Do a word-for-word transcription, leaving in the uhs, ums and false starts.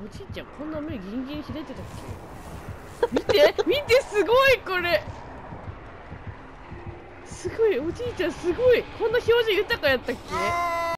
おじいちゃんこんな目ギンギン開いてたっけ？見て見て、すごいこれ、すごい、おじいちゃんすごい、こんな表情豊かやったっけ？